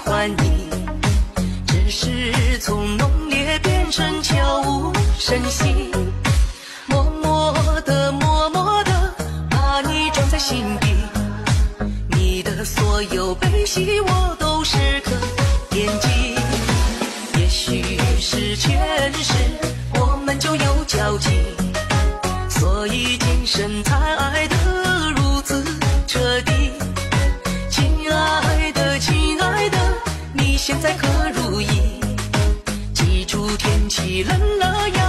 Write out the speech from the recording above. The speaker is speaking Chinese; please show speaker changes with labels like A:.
A: 欢你，只是从浓烈变成悄无声息，默默地把你装在心底，你的所有悲喜我都时刻惦记。也许是前世我们就有交集，所以今生才爱得如此彻底。亲爱的亲爱的，你现在可如意？记住天气冷了要